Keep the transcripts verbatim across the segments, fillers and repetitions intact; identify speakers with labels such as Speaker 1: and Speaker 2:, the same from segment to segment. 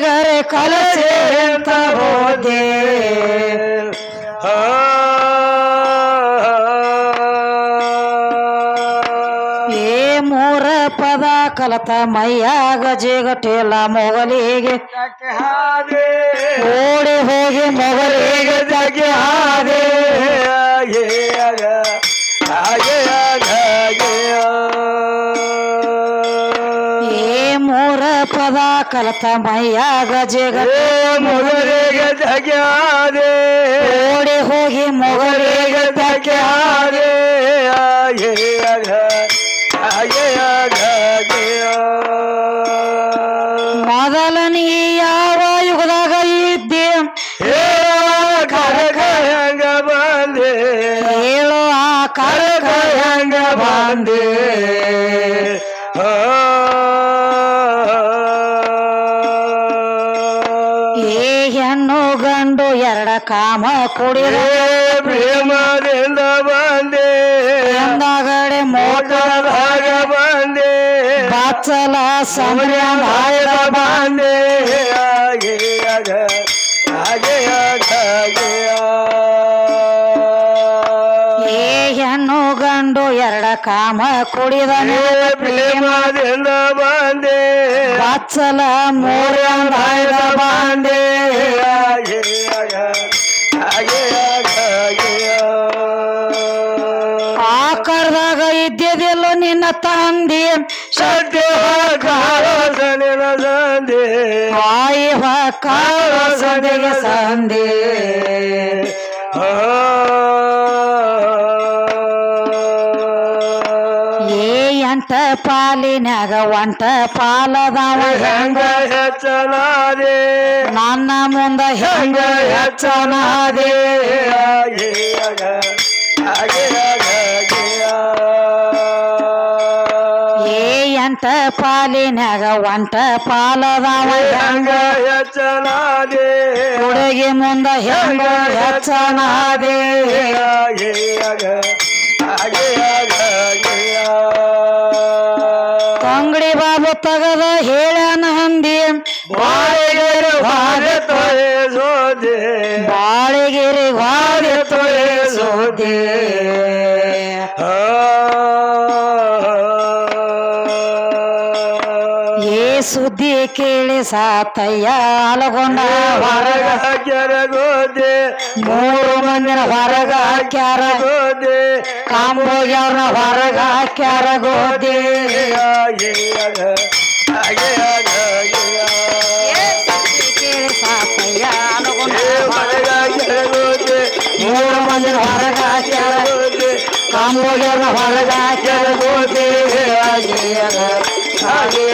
Speaker 1: ಹುಡುಗರೆ ಕಲಸೆ ಅಂತ ಹೋದೆ ಏ ಮೂರ ಪದ ಕಲತ ಮೈಯಾಗ ಜಿಗಟೆಲ್ಲ ಮೊಗಲಿಗೆ ಓಡಿ ಹೋಗಿ ಮೊಗಲಿಗೆ ಜಗೆ ಹಾದೆ ಏ ಮೂರ ಪದ ಕಲತ ಮೈಯಾಗ ಜಿಗಟೆ
Speaker 2: ಮೊಗಲಿಗೆ ಜಗೆ ಹಾದೆ
Speaker 1: ಓಡಿ ಹೋಗಿ ಮೊಗಲಿಗೆ ಜಗೆ ಹಾದೆ ಮೊದಲನೇ ಯಾವ ಯುಗದಾಗ ಇದ್ದೆ
Speaker 2: ಕರಕ ಹೆಂಗ ಬಂದೆ
Speaker 1: ಹೇಳು ಆ ಕರಕ
Speaker 2: ಹೆಂಗ ಬಂದೆ
Speaker 1: ಏ ಹೆಣ್ಣು ಗಂಡು ಎರಡ ಕಾಮ ಕುಡಿದ
Speaker 2: ಪ್ರೇಮದಿಂದ ಬಂದೆ
Speaker 1: ಎಂದಗಡೆ ಮೋಟದಾಗ
Speaker 2: ಬಂದೆ
Speaker 1: ಬಾಚಲ ಸಮಯ
Speaker 2: ಬಂದೆ ಹಾಗೆ ಹಾಗೆ
Speaker 1: ಏ ಹೆಣ್ಣು ಗಂಡು ಎರಡ ಕಾಮ ಕುಡಿದ
Speaker 2: ಪ್ರೇಮದಿಂದ ಬಂದೆ
Speaker 1: ಬಾಚಲ ಮೂರ
Speaker 2: ಬಂದೆ ಹಾಗೆ ಹಾಗೆ
Speaker 1: ಆಕಾರದಾಗ ಇದ್ದಿದ್ದಿಲ್ಲ ನಿನ್ನ ತಂದೆ
Speaker 2: ಸದ್ಯ ಕಾಲಸನಿನ ಸಂದೆ
Speaker 1: ಆಯುವ ಕಾಲ ಸಂದೆಗೆ ಸಂದೆ ಏ ಎಂಟ ಪಾಲಿನ್ಯಾಗ ಒಂಟ ಪಾಲದವ
Speaker 2: ಹೆಂಗ ಹೆಚ್ಚನಾದೆ
Speaker 1: ನನ್ನ ಮುಂದ ಹೆಂಗ ಹೆಚ್ಚನಾದೆ
Speaker 2: ಹಾಗೆ ಹಾಗೆ
Speaker 1: ಏ ಎಂಟ ಪಾಲಿನ್ಯಾಗ ಒಂಟ ಪಾಲದವ
Speaker 2: ಹೆಂಗ ಹೆಚ್ಚನಾದೆ
Speaker 1: ಹುಡುಗಿ ಮುಂದ ಹೆಂಗ ಹೆಚ್ಚನಾದೆ
Speaker 2: ಹಾಗೆ ಹಾಗೆ
Speaker 1: ತಂಗಡಿ ಬಾಬು ತಗದ ಹೇಳ್ಯಾನ ಹಂದಿ
Speaker 2: ಬಾಳಿಗೆರೆ ಬಾಳೆ ತೊಳೆಸೋದೆ
Speaker 1: ಬಾಳಿಗೆರೆ ಬಾಳೆ ತೊಳೆಸೋದೆ ಏ ಸುದ್ದಿ ಕೇಳಿ ಸಾತಯ್ಯ ಅಲಗೊಂಡ ಹೊರಗ
Speaker 2: ಕೆರಗೋದೆ
Speaker 1: ಮೂರು ಮಂದಿನ ಹೊರಗ ಹಾಕ್ಯಾರ
Speaker 2: ಗೋದೆ
Speaker 1: ಕಾಂಬೋಗ್ಯವ್ರನ್ನ ಹೊರಗ ಹಾಕ್ಯಾರ ಗೋದೆ
Speaker 2: ಹಾಗೆ ಹಾಗೆ
Speaker 1: ಕೇಳಿ ಸಾತಯ್ಯ ಅಲಗೊಂಡ
Speaker 2: ಮನೆಗ ಕೆರಗೋದೆ
Speaker 1: ಮೂರು ಮಂದಿನ ಹೊರಗ ಹಾಕ್ಯಾರ ಕಾಂಬೋಗ್ಯವ್ರನ್ನ ಹೊರಗ ಹಾಕ್ಯಾರ ಗೋದೆ
Speaker 2: ಹಾಗೆ ಹಾಗೆ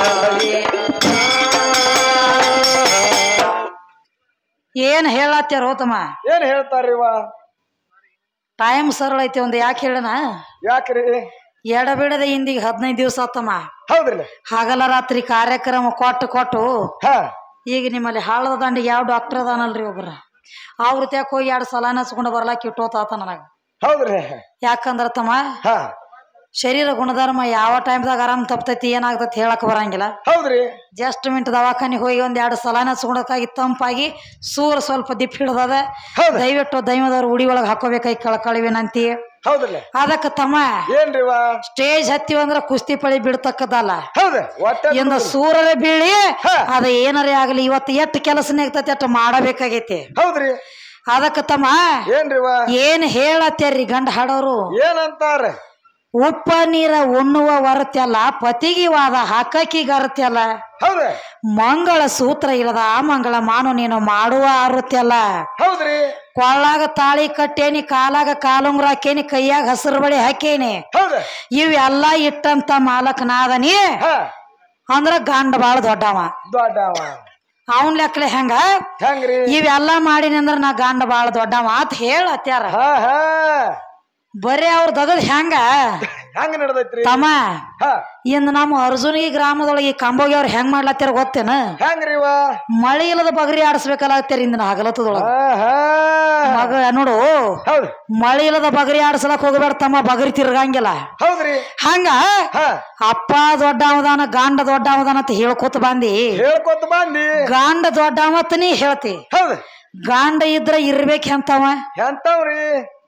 Speaker 1: ಏನ್ ಹೇಳತ್ತಾರ ಹೋತಮ್ಮ
Speaker 2: ಏನ್ ಹೇಳ್ತಾರಿವ
Speaker 1: ಟೈಮ್ ಸರಳ ಐತಿ ಒಂದು ಯಾಕೆ ಹೇಳಣ
Speaker 2: ಯಾಕ್ರಿ
Speaker 1: ಎಡಬಿಡದ ಹಿಂದಿಗೆ ಹದಿನೈದು ದಿವಸ ಆತಮ್ಮ
Speaker 2: ಹೌದ್ರಿ
Speaker 1: ಹಗಲ ರಾತ್ರಿ ಕಾರ್ಯಕ್ರಮ ಕೊಟ್ಟು ಕೊಟ್ಟು
Speaker 2: ಹಾ
Speaker 1: ಈಗ ನಿಮ್ಮಲ್ಲಿ ಹಾಳದ ದಂಡಿಗೆ ಯಾವ ಡಾಕ್ಟರ್ ಅದಾನಲ್ರಿ ಒಬ್ರ ಅವ್ರ ತ್ಯಾಕ್ ಹೋಗಿ ಎರಡು ಸಲ ಹಚ್ಕೊಂಡು ಬರ್ಲಾಕ್ ಇಟ್ಟೋತಾತ ನನಗ
Speaker 2: ಹೌದ್ರಿ
Speaker 1: ಯಾಕಂದ್ರ ತಮ್ಮ
Speaker 2: ಹಾ
Speaker 1: ಶರೀರ ಗುಣಧರ್ಮ ಯಾವ ಟೈಮ್ದಾಗ ಆರಾಮ್ ತಪ್ತೈತಿ ಏನಾಗ್ತೈತಿ ಹೇಳಕ್ ಬರಂಗಿಲ್ಲ
Speaker 2: ಹೌದ್ರಿ
Speaker 1: ಜಸ್ಟ್ ಮಿಂಟ್ ದವಾಖಾನಿಗೆ ಹೋಗಿ ಒಂದ್ ಎರಡು ಸಲ ಹಚ್ಕೊಳಕಾಗಿ ತಂಪಾಗಿ ಸೂರ್ ಸ್ವಲ್ಪ ದಿಪ್ ಹಿಡ್ದದ ದಯವಿಟ್ಟು ದೈವದವ್ರ ಉಡಿ ಒಳಗೆ ಹಾಕೋಬೇಕಾಗಿ ಕಳ್ಕಳಿ ವಿನಂತಿ
Speaker 2: ಹೌದ್ರಿ
Speaker 1: ಅದಕ್ಕ ತಮ್ಮ
Speaker 2: ಏನ್ರಿವ
Speaker 1: ಸ್ಟೇಜ್ ಹತ್ತಿವ ಅಂದ್ರ ಕುಸ್ತಿ ಪಳಿ ಬಿಡ್ತಕ್ಕದಲ್ಲ
Speaker 2: ಹೌದ
Speaker 1: ಇಂದ ಸೂರರ ಬೀಳಿ ಅದ ಏನಾರೇ ಆಗಲಿ ಇವತ್ತು ಎಷ್ಟು ಕೆಲಸ ಆಗ್ತೈತಿ ಅಷ್ಟು ಮಾಡಬೇಕಾಗೈತಿ
Speaker 2: ಹೌದ್ರಿ
Speaker 1: ಅದಕ್ಕ ತಮ್ಮ
Speaker 2: ಏನ್ರಿವ
Speaker 1: ಏನ್ ಹೇಳತ್ಯಾರ್ರಿ ಗಂಡ ಹಾಡೋರು
Speaker 2: ಏನಂತಾರ
Speaker 1: ಉಪ್ಪ ನೀರ ಉಣ್ಣುವ ವರತ್ಯಲ್ಲ ಪತಿಗಿ ವಾದ ಹಾಕಕಿಗ ಅರತ್ಯಲ್ಲ
Speaker 2: ಹೌದ
Speaker 1: ಮಂಗಳ ಸೂತ್ರ ಇಲ್ಲದ ಆ ಮಂಗಳ ಮಾನು ನೀನು ಮಾಡುವ ಆರುತ್ಯಲ್ಲ
Speaker 2: ಹೌದ್ರಿ
Speaker 1: ಕೊಳ್ಳಾಗ ತಾಳಿ ಕಟ್ಟೇನಿ ಕಾಲಾಗ ಕಾಲುಂಗ್ರ ಹಾಕೇನಿ ಕೈಯಾಗ ಹಸಿರು ಬಳಿ ಹಾಕೇನಿ
Speaker 2: ಹೌದ
Speaker 1: ಇವೆಲ್ಲಾ ಇಟ್ಟಂತ ಮಾಲಕನಾದನಿ ಅಂದ್ರ ಗಂಡ ಬಾಳ ದೊಡ್ಡವ
Speaker 2: ದೊಡ್ಡವ
Speaker 1: ಅವನ್ ಲೆಕ್ಕಲೆ ಹೆಂಗ
Speaker 2: ಹೆಂಗ್ರಿ
Speaker 1: ಇವೆಲ್ಲಾ ಮಾಡಿನಿ ಅಂದ್ರ ನಾ ಗಂಡ ಬಾಳ ದೊಡ್ಡವ ಅಂತ ಹೇಳತ್ಯಾರ
Speaker 2: ಹಾ ಹಾ
Speaker 1: ಬರೇ ಅವ್ರ ದಗದ್ ಹೆಂಗ
Speaker 2: ಹೆಂಗ ನಡ್ದೈತ್ರಿ
Speaker 1: ತಮ್ಮ
Speaker 2: ಹಾ
Speaker 1: ಇನ್ನು ನಮ್ಮ ಅರ್ಜುನಿಗೆ ಗ್ರಾಮದೊಳಗೆ ಈ ಕಂಬೋಗಿ ಅವ್ರು ಹೆಂಗ್ ಮಾಡ್ಲತ್ತಾರ ಗೊತ್ತೇನ
Speaker 2: ಹೆಂಗ್ರಿ ಇವ
Speaker 1: ಮಳಿ ಇಲ್ಲದ ಬಗರಿ ಆಡಿಸ್ಬೇಕಲ್ಲತ್ತಾರ ಇಂದಿನ ಹಗಲತ್ತದೊಳಗ
Speaker 2: ಆಹಾ
Speaker 1: ಮಗ ನೋಡು
Speaker 2: ಹೌದು
Speaker 1: ಮಳಿ ಇಲ್ಲದ ಬಗರಿ ಆಡ್ಸಲಕ್ ಹೋಗ್ಬೇಡ ತಮ್ಮ ಬಗರಿ ತಿರ್ಗಂಗಿಲ್ಲ
Speaker 2: ಹೌದ್ರಿ
Speaker 1: ಹಂಗ
Speaker 2: ಹಾ
Speaker 1: ಅಪ್ಪ ದೊಡ್ಡ ಅವದಾನ ಗಾಂಡ ದೊಡ್ಡ ಅವದಾನ ಅಂತ ಹೇಳ್ಕೊತ ಬಂದಿ
Speaker 2: ಹೇಳ್ಕೊತ ಬಂದಿ
Speaker 1: ಗಾಂಡ ದೊಡ್ಡ ಅವತ್ ನೀ ಹೇಳ್ತಿ
Speaker 2: ಹೌದು
Speaker 1: ಗಾಂಡ ಇದ್ರ ಇರ್ಬೇಕ್ ಅಂತವ
Speaker 2: ಎಂತವ್ರಿ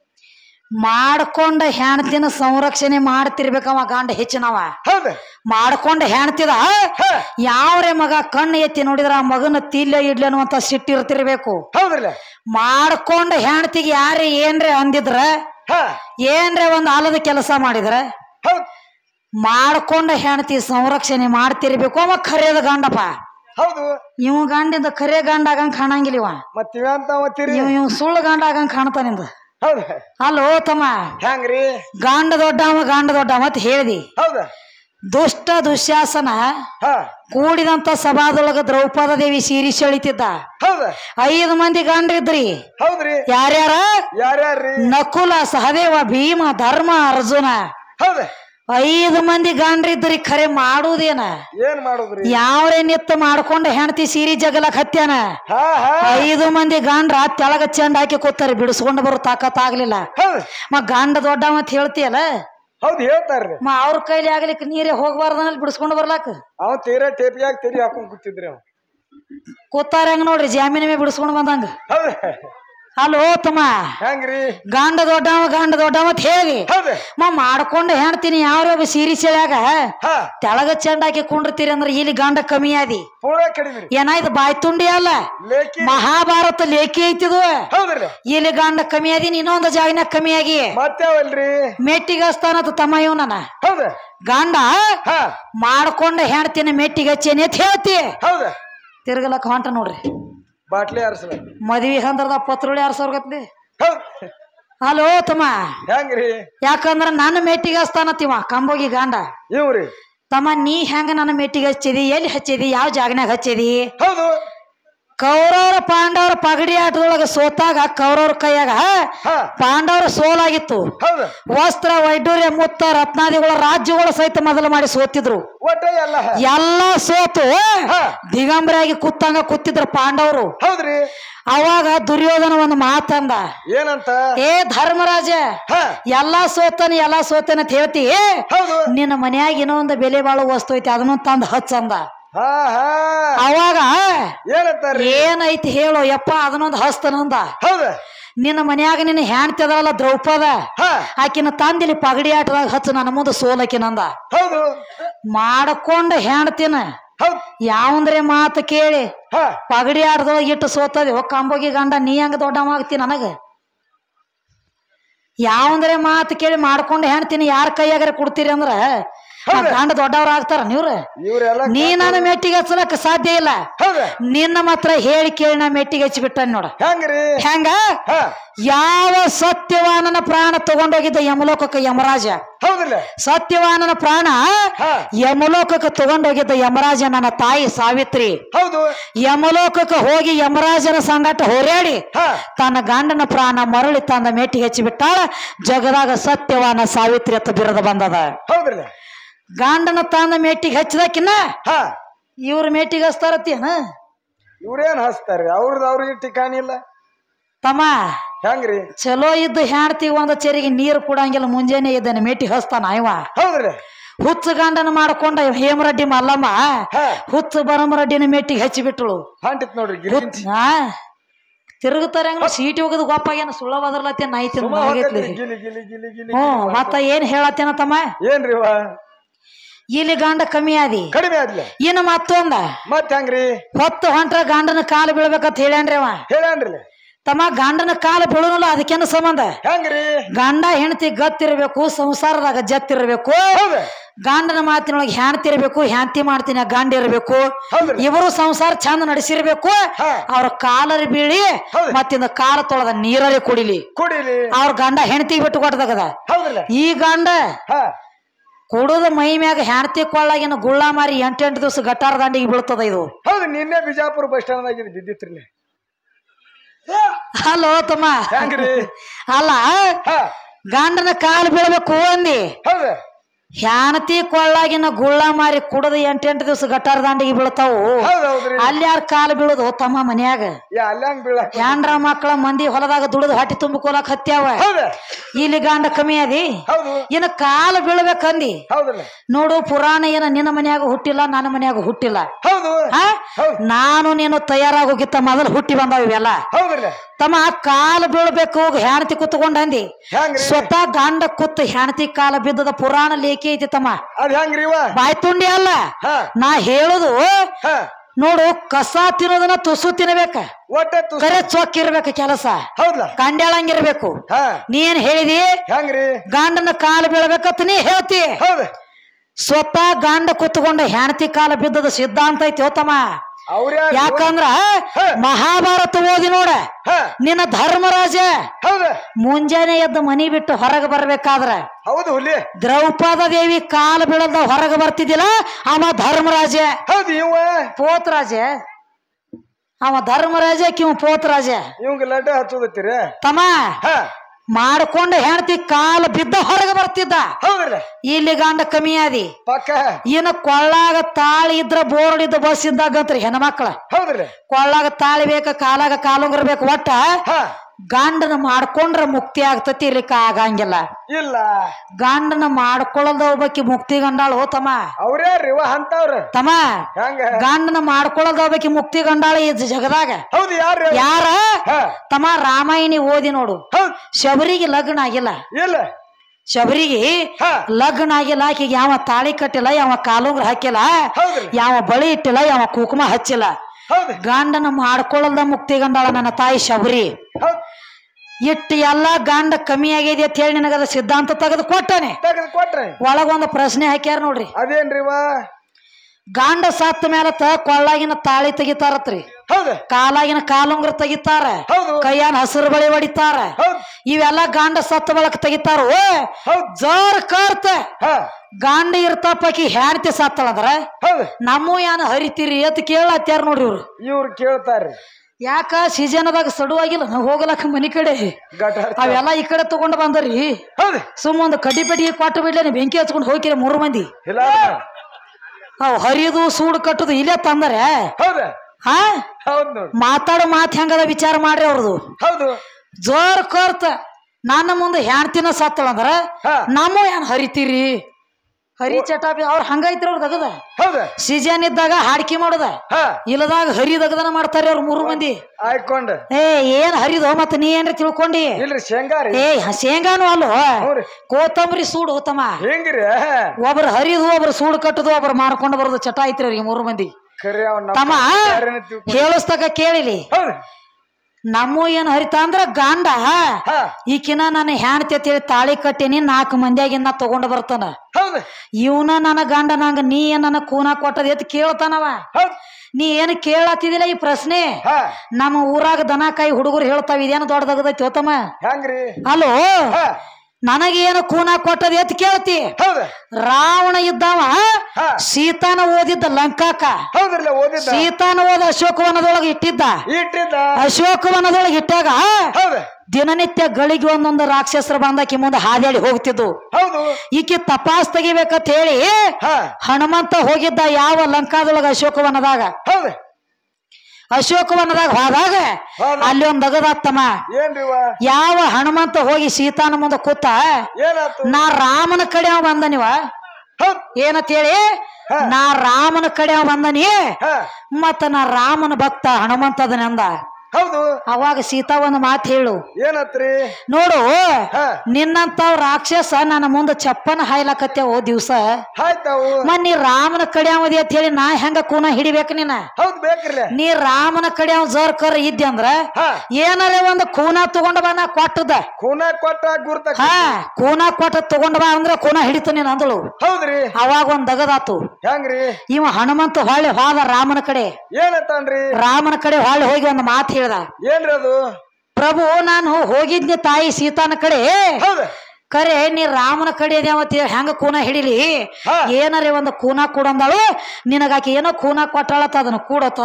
Speaker 1: ಮಾಡ್ಕೊಂಡ ಹೆಣ್ತಿನ ಸಂರಕ್ಷಣೆ ಮಾಡ್ತಿರ್ಬೇಕವ ಗಾಂಡ ಹೆಚ್ಚಿನವ
Speaker 2: ಹೌದು
Speaker 1: ಮಾಡ್ಕೊಂಡ ಹೆಣ್ತಿದ ಯಾವ್ರೆ ಮಗ ಕಣ್ಣು ಎತ್ತಿ ನೋಡಿದ್ರ ಆ ಮಗನ ತಿಲ್ಲ ಇಡ್ಲಿ ಅನ್ನುವಂತ ಸಿಟ್ಟಿರ್ತಿರ್ಬೇಕು
Speaker 2: ಹೌದ್ರಲ್ಲ
Speaker 1: ಮಾಡ್ಕೊಂಡ ಹೆಣ್ತಿಗೆ ಯಾರೇ ಏನ್ರೆ ಅಂದಿದ್ರ
Speaker 2: ಹಾ
Speaker 1: ಏನ್ರೆ ಒಂದ್ ಆಲದ ಕೆಲಸ ಮಾಡಿದ್ರ
Speaker 2: ಹೌದ್
Speaker 1: ಮಾಡ್ಕೊಂಡ ಹೆಣ್ತಿ ಸಂರಕ್ಷಣೆ ಮಾಡ್ತಿರ್ಬೇಕು ಅವ ಖರೇದ ಗಂಡಪ್ಪ
Speaker 2: ಹೌದು
Speaker 1: ಇವ ಗಂಡಿಂದ ಖರೆ ಗಂಡ ಆಗಂಗ್ ಕಾಣಂಗಿಲ್ಲ ಇವ
Speaker 2: ಮತ್ ಇವಂತವತ್ತೀರಿ
Speaker 1: ಇವ್ ಇವ್ ಸುಳ್ಳು ಗಂಡ ಆಗಂಗ್ ಕಾಣ್ತಾನಿಂದ
Speaker 2: ಹೌದ
Speaker 1: ಅಲ್ಲೋ ತಮ್ಮ
Speaker 2: ಹೆಂಗ್ರಿ
Speaker 1: ಗಾಂಡ ದೊಡ್ಡವ ಗಾಂಡ ದೊಡ್ಡವ ಅಂತ ಹೇಳಿದಿ
Speaker 2: ಹೌದ
Speaker 1: ದುಷ್ಟ ದುಶ್ಯಾಸನ
Speaker 2: ಹಾ
Speaker 1: ಕೂಡಿದಂತ ಸಭಾದೊಳಗ ದ್ರೌಪದ ದೇವಿ ಸೀರಿ ಸೆಳಿತಿದ್ದ
Speaker 2: ಹೌದ
Speaker 1: ಐದು ಮಂದಿ ಗಂಡ್ರಿದ್ರಿ
Speaker 2: ಹೌದ್ರಿ
Speaker 1: ಯಾರ್ಯಾರ
Speaker 2: ಯಾರ್ಯಾರ್ರಿ
Speaker 1: ನಕುಲ ಸಹದೇವ ಭೀಮ ಧರ್ಮ ಅರ್ಜುನ
Speaker 2: ಹೌದ
Speaker 1: ಐದು ಮಂದಿ ಗಂಡ್ರಿದ್ರಿ ಖರೆ ಮಾಡುದೇನ
Speaker 2: ಏನ್ ಮಾಡುದ್ರಿ
Speaker 1: ಯಾವ್ರೆ ನಿತ್ತ ಮಾಡ್ಕೊಂಡ ಹೆಣ್ತಿ ಸೀರಿ ಜಗಲಕ್ ಹತ್ಯಾನ
Speaker 2: ಹಾ ಹಾ
Speaker 1: ಐದು ಮಂದಿ ಗಂಡ್ರ ತೆಳಗ ಚೆಂಡ ಹಾಕಿ ಕೂತಾರ ಬಿಡಿಸ್ಕೊಂಡು ಬರೋ ತಾಕತ್ ಆಗ್ಲಿಲ್ಲ
Speaker 2: ಹೌದ್
Speaker 1: ಮ ಗಂಡ ದೊಡ್ಡವ ಅಂತ ಹೇಳ್ತೀಯಲ್ಲ
Speaker 2: ಹೌದ್ ಹೇಳ್ತಾರ್ರಿ
Speaker 1: ಮ ಅವ್ರ ಕೈಲಿ ಆಗ್ಲಿಕ್ಕೆ ನೀರೇ ಹೋಗ್ಬಾರ್ದಲ್ಲಿ ಬಿಡಿಸ್ಕೊಂಡು ಬರ್ಲಾಕ
Speaker 2: ಅವ ತೀರಾ ಟೇಪಿಯಾಗ ತೆರಿ ಹಾಕೊಂಡ್ ಕೂತಿದ್ರಿ ಅವ
Speaker 1: ಕೂತಾರ ಹೆಂಗ ನೋಡ್ರಿ ಜಾಮೀನ ಮೇ ಬಿಡಿಸ್ಕೊಂಡು ಬಂದಂಗ
Speaker 2: ಹೌದ
Speaker 1: ಅಲ್ಲೋ ತಮ್ಮ
Speaker 2: ಹೆಂಗ್ರಿ
Speaker 1: ಗಂಡ ದೊಡ್ಡವ ಗಂಡ ದೊಡ್ಡವ ಅಂತ ಹೇಳಿ
Speaker 2: ಹೌದ
Speaker 1: ಮ ಮಾಡ್ಕೊಂಡು ಹೆಣ್ತೀನಿ ಯಾವ್ಯಾವ ಸೀರಿ ಸೆಳ್ಯಾಗ
Speaker 2: ಹಾ
Speaker 1: ತೆಳಗ ಚೆಂಡ ಹಾಕಿ ಕುಂಡಿರ್ತೀರಿ ಅಂದ್ರೆ ಇಲ್ಲಿ ಗಂಡ ಕಮ್ಮಿ ಆದಿ
Speaker 2: ಪೂರಾ ಕಡಿಮೆ
Speaker 1: ಏನಾಯ್ತು ಬಾಯ್ ತುಂಡಿ ಅಲ್ಲ
Speaker 2: ಲೇಕಿ
Speaker 1: ಮಹಾಭಾರತ ಲೇಖಿ ಐತಿದು
Speaker 2: ಹೌದ್ರಲ್ಲ
Speaker 1: ಇಲ್ಲಿ ಗಂಡ ಕಮ್ಮಿ ಆದಿ ಇನ್ನೊಂದು ಜಾಗನ್ಯಾಗ ಕಮ್ಮಿ ಆಗಿ
Speaker 2: ಮತ್ತಾವಲ್ರಿ
Speaker 1: ಮೆಟ್ಟಿಗೆ ಹಚ್ತಾನತ್ ತಮ್ಮ ಇವ್ ನನ್ನ
Speaker 2: ಹೌದ
Speaker 1: ಗಂಡ
Speaker 2: ಹಾ
Speaker 1: ಮಾಡ್ಕೊಂಡ ಹೆಣ್ತಿನ ಮೆಟ್ಟಿಗೆ ಹಚ್ಚೇನಿ ಅಂತ ಹೇಳ್ತಿ
Speaker 2: ಹೌದ
Speaker 1: ತಿರ್ಗಲಕ್ ಹೊಂಟ ನೋಡ್ರಿ
Speaker 2: ಬಾಟ್ಲಿ ಆರ್ಸಲ
Speaker 1: ಮದ್ವಿ ಹಂದ್ರದ ಪತ್ರುಳಿ ಆರ್ಸೋರ್ಗತ್ಲಿ
Speaker 2: ಹೌದ್
Speaker 1: ಹಲೋ ತಮ್ಮ
Speaker 2: ಹೆಂಗ್ರಿ
Speaker 1: ಯಾಕಂದ್ರ ನನ್ನ ಮೆಟ್ಟಿಗೆ ಹಚ್ತಾನತ್ತಿವ ಕಂಬೋಗಿ ಗಂಡ
Speaker 2: ಇವ್ರಿ
Speaker 1: ತಮ್ಮ ನೀ ಹೆಂಗ ನನ್ನ ಮೆಟ್ಟಿಗೆ ಹಚ್ಚಿದಿ ಎಲ್ಲಿ ಹಚ್ಚಿದಿ ಯಾವ ಜಾಗನ್ಯಾಗ ಹಚ್ಚಿದಿ
Speaker 2: ಹೌದು
Speaker 1: ಕೌರವ್ರ ಪಾಂಡವ್ರ ಪಗಡಿ ಆಟದೊಳಗ ಸೋತಾಗ ಕೌರವ್ರ ಕೈಯಾಗ
Speaker 2: ಹಾ
Speaker 1: ಪಾಂಡವ್ರ ಸೋಲಾಗಿತ್ತು
Speaker 2: ಹೌದು
Speaker 1: ವಸ್ತ್ರ ವೈಡೂರ್ಯ ಮುತ್ತ ರತ್ನಾದಿಗಳ ರಾಜ್ಯಗಳು ಸಹಿತ ಮೊದಲು ಮಾಡಿ ಸೋತಿದ್ರು
Speaker 2: ಒಟ್ಟ ಎಲ್ಲ
Speaker 1: ಎಲ್ಲ ಸೋತು
Speaker 2: ಹಾ
Speaker 1: ದಿಗಂಬರಾಗಿ ಕೂತಂಗ ಕೂತಿದ್ರು ಪಾಂಡವರು
Speaker 2: ಹೌದ್ರಿ
Speaker 1: ಅವಾಗ ದುರ್ಯೋಧನ ಒಂದು ಮಾತಂದ
Speaker 2: ಏನಂತ
Speaker 1: ಏ ಧರ್ಮರಾಜ
Speaker 2: ಹಾ
Speaker 1: ಎಲ್ಲಾ ಸೋತನಿ ಎಲ್ಲಾ ಸೋತನ ಅಂತ ಹೇಳ್ತಿ
Speaker 2: ಹೌದು
Speaker 1: ನಿನ್ನ ಮನ್ಯಾಗ ಇನ್ನೋ ಒಂದು ಬೆಲೆ ಬಾಳೋ ವಸ್ತು ಐತಿ ಅದನ್ನ ತಂದ್ ಹಚ್ಚಂದ
Speaker 2: ಹಾ ಹಾ
Speaker 1: ಅವಾಗ
Speaker 2: ಏನಂತಾರ್ರಿ
Speaker 1: ಏನೈತಿ ಹೇಳು ಯಪ್ಪ ಅದನ್ನೊಂದು ಹಸ್ತನಂದ
Speaker 2: ಹೌದ
Speaker 1: ನಿನ್ನ ಮನ್ಯಾಗ ನಿನ್ನ ಹೆಣ್ತಿ ಅದಲ್ಲ ದ್ರೌಪದ
Speaker 2: ಹಾ
Speaker 1: ಆಕಿನ ತಂದಿಲಿ ಪಗಡಿ ಆಟದಾಗ ಹಚ್ಚ ನನ್ನ ಮುಂದೆ ಸೋಲಕಿನಂದ
Speaker 2: ಹೌದು
Speaker 1: ಮಾಡ್ಕೊಂಡ ಹೆಣ್ತಿನ
Speaker 2: ಹೌದ್
Speaker 1: ಯಾವಂದ್ರೆ ಮಾತು ಕೇಳಿ
Speaker 2: ಹಾ
Speaker 1: ಪಗಡಿ ಆಟದೊಳಗೆ ಇಟ್ಟು ಸೋತದೆ ಒಕ್ಕ ಕಂಬೋಗಿ ಗಂಡ ನೀ ಹಂಗ ದೊಡ್ಡವ ಆಗ್ತಿ ನನಗ ಯಾವಂದ್ರೆ ಮಾತು ಕೇಳಿ ಮಾಡ್ಕೊಂಡ ಹೆಣ್ತಿನ ಯಾರ ಕೈಯಾಗರ ಕೊಡ್ತೀರಿ ಅಂದ್ರ ಆ ಗಂಡ ದೊಡ್ಡವ್ರ ಆಗ್ತಾರ ನೀವ್ರ
Speaker 2: ಇವ್ರೆಲ್ಲ
Speaker 1: ನೀ ನನ್ನ ಮೆಟ್ಟಿಗೆ ಹಚ್ಚಲಕ್ಕ ಸಾಧ್ಯ ಇಲ್ಲ
Speaker 2: ಹೌದ
Speaker 1: ನಿನ್ನ ಮಾತ್ರ ಹೇಳಿ ಕೇಳಿ ನಾ ಮೆಟ್ಟಿಗೆ ಹಚ್ಚಿ ಬಿಟ್ಟ ನೋಡ
Speaker 2: ಹೆಂಗ್ರಿ
Speaker 1: ಹೆಂಗ
Speaker 2: ಹಾ
Speaker 1: ಯಾವ ಸತ್ಯವಾನನ ಪ್ರಾಣ ತಗೊಂಡೋಗಿದ್ದ ಯಮಲೋಕಕ್ಕೆ ಯಮರಾಜ
Speaker 2: ಹೌದಿಲ್ಲ
Speaker 1: ಸತ್ಯವಾನನ ಪ್ರಾಣ
Speaker 2: ಹಾ
Speaker 1: ಯಮಲೋಕಕ್ಕೆ ತಗೊಂಡೋಗಿದ್ದ ಯಮರಾಜ ನನ್ನ ತಾಯಿ ಸಾವಿತ್ರಿ
Speaker 2: ಹೌದು
Speaker 1: ಯಮಲೋಕಕ್ಕೆ ಹೋಗಿ ಯಮರಾಜನ ಸಂಗಟ ಹೋರಾಡಿ
Speaker 2: ಹಾ
Speaker 1: ತನ್ನ ಗಂಡನ ಪ್ರಾಣ ಮರಳಿ ತಂದ ಮೆಟ್ಟಿಗೆ ಹಚ್ಚಿ ಬಿಟ್ಟಾಳ ಜಗದಾಗ ಸತ್ಯವಾನ ಸಾವಿತ್ರಿ ಅಂತ ಬಿರದ ಬಂದದ
Speaker 2: ಹೌದ್ರಲ್ಲ
Speaker 1: ಗಂಡನ ತಂದ ಮೆಟ್ಟಿಗೆ ಹಚ್ಚಿದಕ್ಕಿನ್ನ
Speaker 2: ಹಾ
Speaker 1: ಇವ್ರ ಮೆಟ್ಟಿಗೆ ಹಚ್ತಾರತ್ತೇನ
Speaker 2: ಇವ್ರೇನ್ ಹಚ್ತಾರ್ರಿ ಅವ್ರದ್ದು ಅವ್ರಿಗೆ ಠಿಕಾಣಿ ಇಲ್ಲ
Speaker 1: ತಮ್ಮ
Speaker 2: ಹೆಂಗ್ರಿ
Speaker 1: ಚಲೋ ಇದ್ದು ಹೆಣ್ತಿ ಒಂದ ಚೆರಿಗೆ ನೀರು ಕೊಡಂಗಿಲ್ಲ ಮುಂಜಾನೆ ಇದ್ದಾನೆ ಮೆಟ್ಟಿಗೆ ಹಚ್ತಾನ ಇವ
Speaker 2: ಹೌದ್ರಿ
Speaker 1: ಹುಚ್ಚ ಗಂಡನ ಮಾಡ್ಕೊಂಡ ಹೇಮರೆಡ್ಡಿ ಮಲ್ಲಮ್ಮ
Speaker 2: ಹಾ
Speaker 1: ಹುಚ್ಚ ಬರಮರೆಡ್ಡಿನ ಮೆಟ್ಟಿಗೆ ಹಚ್ಚಿ ಬಿಟ್ಟಳು
Speaker 2: ಹೊಂಟಿತ್ ನೋಡ್ರಿ ಗಿರಿ
Speaker 1: ಹುಚ್ಚ ಹಾ ತಿರುಗುತ್ತಾರೆ ಹಂಗ ಸೀಟಿ ಹೋಗದ್ ಗೊಪ್ಪಾಗೇನ ಸುಳ್ಳ ಬದರ್ಲತ್ತೇನ ಐತಿ
Speaker 2: ಗಿಲಿ ಗಿಲಿ ಗಿಲಿ ಗಿಲಿ ಗಿಲಿ
Speaker 1: ಹ್ಮ್ ಮತ್ತ ಏನ್ ಹೇಳತ್ತೇನ ತಮ್ಮ
Speaker 2: ಏನ್ರಿ ವಾ
Speaker 1: ಇಲ್ಲಿ ಗಂಡ ಕಮ್ಮಿ ಆದಿ
Speaker 2: ಕಡಿಮೆ ಆದ್ಲ
Speaker 1: ಇನ್ನು ಮತ್ತೊಂದ
Speaker 2: ಮತ್ ಹೆಂಗ್ರಿ
Speaker 1: ಹೊತ್ತು ಹೊಂಟ್ರ ಗಂಡನ ಕಾಲು ಬೀಳ್ಬೇಕಂತ ಹೇಳ್ಯಾನ್ರಿ ಅವ
Speaker 2: ಹೇಳನ್ರಿ
Speaker 1: ತಮ್ಮ ಗಂಡನ ಕಾಲು ಬೀಳೋನಲ್ಲ ಅದಕ್ಕೇನು ಸಂಬಂಧ
Speaker 2: ಹೆಂಗ್ರಿ
Speaker 1: ಗಂಡ ಹೆಂಡತಿ ಗತ್ತಿರ್ಬೇಕು ಸಂಸಾರದಾಗ ಜತ್ತಿರ್ಬೇಕು
Speaker 2: ಹೌದ
Speaker 1: ಗಂಡನ ಮಾತಿನೊಳಗೆ ಹೆಣ್ತಿರ್ಬೇಕು ಹೆಂಡತಿ ಮಾಡ್ತೀನಿ ಗಂಡ ಇರ್ಬೇಕು
Speaker 2: ಹೌದ್ರಿ
Speaker 1: ಇವರು ಸಂಸಾರ ಚಂದ ನಡೆಸಿರ್ಬೇಕು
Speaker 2: ಹಾ
Speaker 1: ಅವ್ರ ಕಾಲರ್ ಬೀಳಿ
Speaker 2: ಹೌದು.
Speaker 1: ಮತ್ತಿಂದ ಕಾಲ ತೊಳೆದ ನೀರೇ ಕುಡಿಲಿ
Speaker 2: ಕುಡಿಲಿ
Speaker 1: ಅವ್ರ ಗಂಡ ಹೆಂಡತಿ ಬಿಟ್ಟು ಕೊಟ್ಟದಾಗದ
Speaker 2: ಹೌದಿಲ್ಲ
Speaker 1: ಈ ಗಂಡ
Speaker 2: ಹಾ
Speaker 1: ಕುಡುದ ಮೈ ಮ್ಯಾಗ ಹೆಣ್ತಿ ಕೊಳ್ಳಾಗಿನ ಗುಳ್ಳ ಮಾರಿ ಎಂಟೆಂಟು ದಿವಸ ಗಟ್ಟಾರ ದಂಡಿಗೆ ಬೀಳ್ತದ ಇದು
Speaker 2: ಹೌದು ನಿನ್ನೆ ಬಿಜಾಪುರ ಬಸ್ ಸ್ಟ್ಯಾಂಡ್ ಆಗಿದೆ ಬಿದ್ದಿತ್ರಿ
Speaker 1: ಹಲೋ ತಮ್ಮ
Speaker 2: ಹೆಂಗ್ರಿ
Speaker 1: ಅಲ್ಲ
Speaker 2: ಹಾ
Speaker 1: ಗಂಡನ ಕಾಲು ಬೀಳ್ಬೇಕು ಅಂದಿ
Speaker 2: ಹೌದ
Speaker 1: ಹ್ಯಾನತಿ ಕೊಳ್ಳಾಗಿನ ಗುಳ್ಳ ಮಾರಿ ಕುಡದ ಎಂಟೆಂಟು ದಿವಸ ಗಟ್ಟಾರ ದಾಂಡಿಗೆ ಬೀಳ್ತಾವು
Speaker 2: ಹೌದೌದ್ರಿ
Speaker 1: ಅಲ್ಲಿ ಯಾರ ಕಾಲು ಬೀಳುದು ತಮ್ಮ ಮನ್ಯಾಗ
Speaker 2: ಯಾ ಅಲ್ಲಂಗ್ ಬೀಳ
Speaker 1: ಹ್ಯಾಂಡ್ರ ಮಕ್ಕಳ ಮಂದಿ ಹೊಲದಾಗ ದುಡಿದು ಹಟ್ಟಿ ತುಂಬಿಕೋಲಕ್ ಹತ್ಯಾವ
Speaker 2: ಹೌದ
Speaker 1: ಇಲ್ಲಿ ಗಂಡ ಕಮ್ಮಿ ಅದಿ
Speaker 2: ಹೌದು
Speaker 1: ಇನ್ನ ಕಾಲು ಬೀಳ್ಬೇಕಂದಿ
Speaker 2: ಹೌದಲ್ಲ
Speaker 1: ನೋಡು ಪುರಾಣ ಏನ ನಿನ್ನ ಮನ್ಯಾಗ ಹುಟ್ಟಿಲ್ಲ ನನ್ನ ಮನ್ಯಾಗ ಹುಟ್ಟಿಲ್ಲ
Speaker 2: ಹೌದು
Speaker 1: ಹಾ
Speaker 2: ಹೌದು
Speaker 1: ನಾನು ನೀನು ತಯಾರಾಗೋಗಿತ್ತ ಮೊದಲು ಹುಟ್ಟಿ ಬಂದಾವ ಇವೆಲ್ಲ
Speaker 2: ಹೌದ್ರಲ್ಲ
Speaker 1: ತಮ್ಮ ಕಾಲು ಬೀಳ್ಬೇಕು ಹೆಣತಿ ಕುತ್ಕೊಂಡ್ ಅಂದಿ
Speaker 2: ಹೆಂಗ್ರಿ
Speaker 1: ಸ್ವತಃ ಗಂಡ ಕುತ್ತ ಹೆಣತಿ ಕಾಲ ಬಿದ್ದದ ಪುರಾಣ ಲೇಖಿ ಐತಿ ತಮ್ಮ
Speaker 2: ಅದ್ ಹೆಂಗ್ರಿ ಇವ
Speaker 1: ಬಾಯ್ ತುಂಡಿ ಅಲ್ಲ
Speaker 2: ಹಾ
Speaker 1: ನಾ ಹೇಳುದು
Speaker 2: ಹಾ
Speaker 1: ನೋಡು ಕಸ ತಿನ್ನೋದನ್ನ ತುಸು ತಿನ್ಬೇಕ
Speaker 2: ಒಟ್ಟ ತುಸು
Speaker 1: ಕರೆ ಚೊಕ್ ಇರ್ಬೇಕ ಕೆಲಸ
Speaker 2: ಹೌದ್ಲ
Speaker 1: ಕಂಡ್ಯಾಳಂಗಿರ್ಬೇಕು
Speaker 2: ಹಾ
Speaker 1: ನೀ ಏನ್ ಹೇಳಿದಿ
Speaker 2: ಹೆಂಗ್ರಿ
Speaker 1: ಗಂಡನ ಕಾಲು ಬೀಳ್ಬೇಕಂತ ನೀ ಹೇಳ್ತಿ
Speaker 2: ಹೌದ
Speaker 1: ಸ್ವತಃ ಗಂಡ ಕುತ್ಕೊಂಡ ಹೆಣತಿ ಕಾಲ ಬಿದ್ದದ ಸಿದ್ಧಾಂತ ಐತಿ ಹೋತಮ್ಮ
Speaker 2: ಅವ್ರ
Speaker 1: ಯಾಕಂದ್ರ ಮಹಾಭಾರತ ಓದಿ ನೋಡ
Speaker 2: ಹಾ
Speaker 1: ನಿನ್ನ ಧರ್ಮರಾಜ
Speaker 2: ಹೌದ
Speaker 1: ಮುಂಜಾನೆ ಎದ್ದು ಮನಿ ಬಿಟ್ಟು ಹೊರಗೆ ಬರ್ಬೇಕಾದ್ರ
Speaker 2: ಹೌದು ಹುಲಿ
Speaker 1: ದ್ರೌಪದ ದೇವಿ ಕಾಲು ಬೀಳದ ಹೊರಗೆ ಬರ್ತಿದ್ದಿಲ್ಲ ಅವ ಧರ್ಮರಾಜ
Speaker 2: ಹೌದು ಇವ
Speaker 1: ಪೋತರಾಜ ಅವ ಧರ್ಮರಾಜ ಕಿವ ಪೋತರಾಜ
Speaker 2: ಇವಂಗ ಲಡ್ಡ ಹಚ್ಚೋದತ್ತೀರಿ
Speaker 1: ತಮ್ಮ
Speaker 2: ಹಾ
Speaker 1: ಮಾಡ್ಕೊಂಡ ಹೆಣ್ತಿ ಕಾಲು ಬಿದ್ದ ಹೊರಗೆ ಬರ್ತಿದ್ದ
Speaker 2: ಹೌದ್ರಲ್ಲ
Speaker 1: ಇಲ್ಲಿ ಗಂಡ ಕಮ್ಮಿ ಆದಿ
Speaker 2: ಪಕ್ಕ
Speaker 1: ಇನ್ನು ಕೊಳ್ಳಾಗ ತಾಳಿ ಇದ್ರ ಬೋರ್ಡ್ ಇದ್ದ ಬಸ್ ಇದ್ದಾಗಂತ್ರಿ ಹೆಣ್ಮಕ್ಳ
Speaker 2: ಹೌದ್ರಲ್ಲ
Speaker 1: ಕೊಳ್ಳಾಗ ತಾಳಿ ಬೇಕ ಕಾಲಾಗ ಕಾಲುಂಗ್ರ ಬೇಕು ಒಟ್ಟ
Speaker 2: ಹಾ
Speaker 1: ಗಂಡನ ಮಾಡ್ಕೊಂಡ್ರ ಮುಕ್ತಿ ಆಗ್ತತಿ ಇರ್ಲಿಕ್ಕ ಆಗಂಗಿಲ್ಲ
Speaker 2: ಇಲ್ಲ
Speaker 1: ಗಂಡನ ಮಾಡ್ಕೊಳ್ಳದ ಒಬ್ಬಾಕಿ ಮುಕ್ತಿ ಗಂಡಾಳ ಹೋತಮ್ಮ
Speaker 2: ಅವ್ರ್ಯಾರ್ರಿ ಇವ ಅಂತವ್ರ
Speaker 1: ತಮ್ಮ
Speaker 2: ಹೆಂಗ
Speaker 1: ಗಂಡನ ಮಾಡ್ಕೊಳ್ಳದ ಒಬ್ಬಾಕಿ ಮುಕ್ತಿ ಗಂಡಾಳ ಈ ಜಗದಾಗ
Speaker 2: ಹೌದು ಯಾರ್ರಿ
Speaker 1: ಯಾರ
Speaker 2: ಹಾ
Speaker 1: ತಮ್ಮ ರಾಮಾಯಣಿ ಓದಿ ನೋಡು
Speaker 2: ಹೌದ್
Speaker 1: ಶಬರಿಗೆ ಲಗ್ನ ಆಗಿಲ್ಲ
Speaker 2: ಇಲ್ಲ
Speaker 1: ಶಬರಿಗೆ
Speaker 2: ಹಾ
Speaker 1: ಲಗ್ನ ಆಗಿಲ್ಲ ಆಕೆಗೆ ಯಾವ ತಾಳಿ ಕಟ್ಟಿಲ್ಲ ಯಾವ ಕಾಲುಂಗ್ರ ಹಾಕಿಲ್ಲ
Speaker 2: ಹೌದ್ರಿ
Speaker 1: ಯಾವ ಬಳಿ ಇಟ್ಟಿಲ್ಲ ಯಾವ ಕುಕುಮ ಹಚ್ಚಿಲ್ಲ
Speaker 2: ಹೌದು
Speaker 1: ಗಂಡನ ಮಾಡ್ಕೊಳ್ಳದ ಮುಕ್ತಿ ಗಂಡಾಳ ನನ್ನ ತಾಯಿ ಶಬರಿ
Speaker 2: ಹೌದ್
Speaker 1: ಇಟ್ಟು ಎಲ್ಲ ಗಂಡ ಕಮ್ಮಿ ಆಗಿದೆ ಅಂತ ಹೇಳಿ ನಿನಗದ ಸಿದ್ಧಾಂತ ತೆಗೆದು ಕೊಟ್ಟಾನೆ
Speaker 2: ತೆಗೆದು ಕೊಟ್ರಿ
Speaker 1: ಒಳಗೊಂದು ಪ್ರಶ್ನೆ ಹಾಕ್ಯಾರ ನೋಡ್ರಿ
Speaker 2: ಅದೇನ್ರಿ ಇವ
Speaker 1: ಗಂಡ ಸತ್ತ ಮೇಲತ್ತ ಕೊಳ್ಳಾಗಿನ ತಾಳಿ ತೆಗಿತಾರತ್ರಿ
Speaker 2: ಹೌದ
Speaker 1: ಕಾಲಾಗಿನ ಕಾಲುಂಗ್ರ ತೆಗಿತಾರ
Speaker 2: ಹೌದು
Speaker 1: ಕೈಯಾನ ಹಸಿರು ಬಳಿ ಹೊಡಿತಾರ
Speaker 2: ಹೌದ್
Speaker 1: ಇವೆಲ್ಲ ಗಂಡ ಸತ್ತ ಬಳಕ ತೆಗಿತಾರ
Speaker 2: ಹೌದ್
Speaker 1: ಜೋರ್ ಕರ್ತ
Speaker 2: ಹಾ
Speaker 1: ಗಂಡ ಇರ್ತಪ್ಪಕಿ ಹೆಣ್ತಿ ಸತ್ತಳಂದ್ರ
Speaker 2: ಹೌದು
Speaker 1: ನಮ್ಮ ಏನ್ ಹರಿತೀರಿ ಅಂತ ಕೇಳತ್ತಾರ ನೋಡ್ರಿ ಇವ್ರು
Speaker 2: ಇವ್ರು ಕೇಳ್ತಾರ್ರಿ
Speaker 1: ಯಾಕ ಸೀಸನ್ದಾಗ ಸಡುವಾಗಿಲ್ಲ ನಾವು ಹೋಗಲಕ್ಕ ಮನಿ ಕಡೆ
Speaker 2: ಗಟ
Speaker 1: ಅವೆಲ್ಲ ಈ ಕಡೆ ತಗೊಂಡ್ ಬಂದರಿ
Speaker 2: ಹೌದು
Speaker 1: ಸುಮ್ಮ ಒಂದು ಕಡ್ಡಿ ಪೆಟ್ಟಿಗೆ ಕೊಟ್ಟು ಬಿಡ್ಲೇನೆ ಬೆಂಕಿ ಹಚ್ಕೊಂಡು ಹೋಗಿರಿ ಮೂರು ಮಂದಿ
Speaker 2: ಇಲ್ಲ
Speaker 1: ಅವ್ ಹರಿದು ಸೂಡು ಕಟ್ಟುದು ಇಲ್ಲೇ ತಂದರೆ
Speaker 2: ಹೌದ
Speaker 1: ಹಾ
Speaker 2: ಹೌದ್ ನೋಡ್ರಿ
Speaker 1: ಮಾತಾಡೋ ಮಾತು ಹೆಂಗದ ವಿಚಾರ ಮಾಡ್ರಿ ಅವ್ರದು
Speaker 2: ಹೌದು
Speaker 1: ಜೋರ್ ಕೋರ್ತ ನನ್ನ ಮುಂದೆ ಹೆಣ್ತಿನ ಸತ್ತಳಂದ್ರ
Speaker 2: ಹಾ
Speaker 1: ನಮ್ಮ ಏನ್ ಹರಿತೀರಿ ಹರಿ ಚಟಾಪಿ ಅವ್ರ ಹಂಗೈತ್ರಿ ಅವ್ರ ದಗದ
Speaker 2: ಹೌದ
Speaker 1: ಸೀಸನ್ ಇದ್ದಾಗ ಹಾಡ್ಕಿ ಮಾಡುದ
Speaker 2: ಹಾ
Speaker 1: ಇಲ್ಲದಾಗ ಹರಿ ದಗದನ ಮಾಡ್ತಾರ ಅವ್ರ ಮೂರು ಮಂದಿ
Speaker 2: ಆಯ್ಕೊಂಡ
Speaker 1: ಏ ಏನ್ ಹರಿದು ಮತ್ತ ನೀ ಏನ್ರಿ ತಿಳ್ಕೊಂಡಿ
Speaker 2: ಇಲ್ರಿ ಶೇಂಗಾರಿ
Speaker 1: ಏ ಶೇಂಗಾನು ಅಲ್ಲೋ
Speaker 2: ಹ್ಞೂರಿ
Speaker 1: ಕೋತಂಬರಿ ಸೂಡು ಹೋತಮ್ಮ
Speaker 2: ಹೆಂಗ್ರಿ
Speaker 1: ಒಬ್ರು ಹರಿದು ಒಬ್ರು ಸೂಡು ಕಟ್ಟದು ಒಬ್ರು ಮಾರ್ಕೊಂಡು ಬರೋದು ಚಟ ಐತ್ರಿ ಅವ್ರಿಗೆ ಮೂರು ಮಂದಿ
Speaker 2: ಖರೆ ಅವ್ನ
Speaker 1: ತಮ್ಮ ಹೇಳಿಸ್ತಕ ಕೇಳಿಲಿ
Speaker 2: ಹೌದು
Speaker 1: ನಮ್ಮ ಏನ್ ಹರಿತ ಅಂದ್ರ ಗಂಡ
Speaker 2: ಹಾ
Speaker 1: ಈಕಿನ ನಾನು ಹೆಣ್ತಿ ಅಂತ ಹೇಳಿ ತಾಳಿ ಕಟ್ಟಿನಿ ನಾಲ್ಕು ಮಂದಿಯಾಗಿನ ತಗೊಂಡು ಬರ್ತಾನ
Speaker 2: ಹೌದು
Speaker 1: ಇವನ ನನ್ನ ಗಂಡ ನಂಗ ನೀ ಏನ್ ನನ್ನ ಕೂನ ಕೊಟ್ಟದ ಎತ್ ಕೇಳ್ತಾನವ
Speaker 2: ಹೌದ್
Speaker 1: ನೀ ಏನ್ ಕೇಳತ್ತಿದಿಲ್ಲ ಈ ಪ್ರಶ್ನೆ
Speaker 2: ಹಾ
Speaker 1: ನಮ್ಮ ಊರಾಗ ದನ ಕಾಯಿ ಹುಡುಗರು ಹೇಳ್ತಾವ ಇದೇನು ದೊಡ್ಡದಾಗದೈತಿ ಹೋತಮ್ಮ
Speaker 2: ಹೆಂಗ್ರಿ
Speaker 1: ಅಲೋ
Speaker 2: ಹಾ
Speaker 1: ನನಗೇನು ಕೂನ ಕೊಟ್ಟದ ಎತ್ ಕೇಳ್ತಿ
Speaker 2: ಹೌದ
Speaker 1: ರಾವಣ ಇದ್ದವ
Speaker 2: ಹಾ
Speaker 1: ಸೀತಾನ ಓದಿದ್ದ ಲಂಕಾಕ
Speaker 2: ಹೌದ್ರಲ್ಲ ಓದಿದ್ದ
Speaker 1: ಸೀತಾನ ಓದ ಅಶೋಕವನದೊಳಗ ಇಟ್ಟಿದ್ದ
Speaker 2: ಇಟ್ಟಿದ್ದ
Speaker 1: ಅಶೋಕವನದೊಳಗ ಇಟ್ಟಾಗ
Speaker 2: ಹೌದ
Speaker 1: ದಿನನಿತ್ಯ ಗಳಿಗೆ ಒಂದೊಂದು ರಾಕ್ಷಸರು ಬಂದಾಕಿ ಮುಂದೆ ಹಾದ್ಯಾಡಿ ಹೋಗ್ತಿದ್ದು
Speaker 2: ಹೌದು
Speaker 1: ಈಕಿ ತಪಾಸ್ ತೆಗಿಬೇಕಂತ ಹೇಳಿ
Speaker 2: ಹಾ
Speaker 1: ಹನುಮಂತ ಹೋಗಿದ್ದ ಯಾವ ಲಂಕಾದೊಳಗ ಅಶೋಕವನದಾಗ
Speaker 2: ಹೌದ
Speaker 1: ಅಶೋಕವನದಾಗ ಹೋದಾಗ
Speaker 2: ಹೌದು.
Speaker 1: ಅಲ್ಲಿ ಒಂದ್ ದಗದತ್ತಮ್ಮ
Speaker 2: ಏನ್ರಿ ಇವ
Speaker 1: ಯಾವ ಹನುಮಂತ ಹೋಗಿ ಸೀತಾನ ಮುಂದೆ ಕೂತ
Speaker 2: ಏನಾತು
Speaker 1: ನಾ ರಾಮನ ಕಡೆ ಅವ ಬಂದ ನೀವ
Speaker 2: ಹೌದ್
Speaker 1: ಏನಂತ ಹೇಳಿ
Speaker 2: ಹಾ.
Speaker 1: ನಾ ರಾಮನ ಕಡೆ ಅವ ಬಂದನಿ
Speaker 2: ಹಾ
Speaker 1: ಮತ್ತ ನಾ ರಾಮನ ಭಕ್ತ ಹನುಮಂತದನೆ ಅಂದ
Speaker 2: ಹೌದು
Speaker 1: ಅವಾಗ ಸೀತಾ ಒಂದು ಮಾತು ಹೇಳು
Speaker 2: ಏನತ್ರಿ
Speaker 1: ನೋಡು
Speaker 2: ಹಾ
Speaker 1: ನಿನ್ನಂತಾವ್ ರಾಕ್ಷಸ ನನ್ನ ಮುಂದೆ ಚಪ್ಪನ ಹಾಯ್ಲಕತ್ತೇವು ದಿವ್ಸ
Speaker 2: ಆಯ್ತಾವು
Speaker 1: ಮತ್ ನೀ ರಾಮನ ಕಡೆ ಅವದಿ ಅಂತ ಹೇಳಿ ನಾ ಹೆಂಗ ಕೂನ ಹಿಡಿಬೇಕು ನೀನ
Speaker 2: ಹೌದ್ ಬೇಕ್ರಿ
Speaker 1: ನೀ ರಾಮನ ಕಡೆ ಅವ್ ಜರ್ ಕರ್ ಇದ್ದೆ ಅಂದ್ರ
Speaker 2: ಹಾ
Speaker 1: ಏನಾರೇ ಒಂದು ಕೂನ ತಗೊಂಡ ಬಾ ನಾ ಕೊಟ್ಟದ
Speaker 2: ಖೂನ ಕೊಟ್ಟ ಗುರ್ತ
Speaker 1: ಹಾ ಕೂನ ಕೊಟ್ಟ ತಗೊಂಡ ಬಾ ಅಂದ್ರ ಕೂನ ಹಿಡಿತು ನೀನ್ ಅಂದಳು
Speaker 2: ಹೌದ್ರಿ
Speaker 1: ಅವಾಗ ಒಂದ್ ದಗದಾತು
Speaker 2: ಹೆಂಗ್ರಿ
Speaker 1: ಇವ ಹನುಮಂತ ಹೊಳ್ಳಿ ಹೋದ ರಾಮನ ಕಡೆ
Speaker 2: ಏನತ್ತಾನ್ರಿ
Speaker 1: ರಾಮನ ಕಡೆ ಹೊಳ್ಳಿ ಹೋಗಿ ಒಂದು ಮಾತು ಹೇಳ್ದ
Speaker 2: ಏನ್ರಿ ಅದು
Speaker 1: ಪ್ರಭು ನಾನು ಹೋಗಿದ್ನಿ ತಾಯಿ ಸೀತಾನ ಕಡೆ
Speaker 2: ಹೌದ
Speaker 1: ಕರೆ ನೀ ರಾಮನ ಕಡೆ ಅದೇವತ್ತಿ ಹೆಂಗ ಕೂನ ಹಿಡಿಲಿ
Speaker 2: ಹಾ.
Speaker 1: ಏನಾರೇ ಒಂದು ಕೂನ ಕೂಡಂದಾಳು ನಿನಗಾಕಿ ಏನೋ ಕೂನ ಕೊಟ್ಟಾಳತ್ತ ಅದನ್ನ ಕೂಡ ತಂದ